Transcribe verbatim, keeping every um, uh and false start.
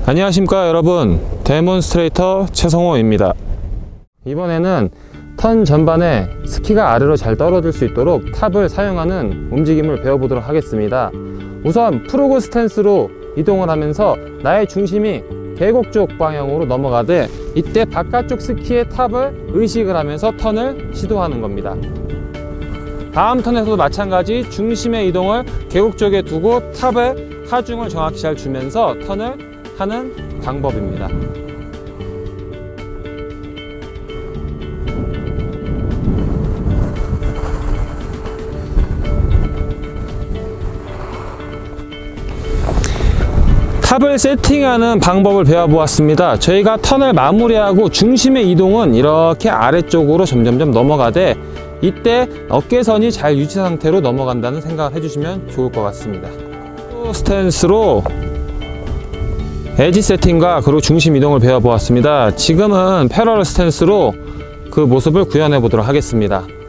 안녕하십니까 여러분, 데몬스트레이터 최성호입니다. 이번에는 턴 전반에 스키가 아래로 잘 떨어질 수 있도록 탑을 사용하는 움직임을 배워보도록 하겠습니다. 우선 프로그 스탠스로 이동을 하면서 나의 중심이 계곡 쪽 방향으로 넘어가되, 이때 바깥쪽 스키의 탑을 의식을 하면서 턴을 시도하는 겁니다. 다음 턴에서도 마찬가지 중심의 이동을 계곡 쪽에 두고 탑의 하중을 정확히 잘 주면서 턴을 하는 방법입니다. 탑을 세팅하는 방법을 배워보았습니다. 저희가 턴을 마무리하고 중심의 이동은 이렇게 아래쪽으로 점점점 넘어가되, 이때 어깨선이 잘 유지 상태로 넘어간다는 생각을 해주시면 좋을 것 같습니다. 스탠스로 에지 세팅과 그리고 중심 이동을 배워보았습니다. 지금은 패러럴 스탠스로 그 모습을 구현해 보도록 하겠습니다.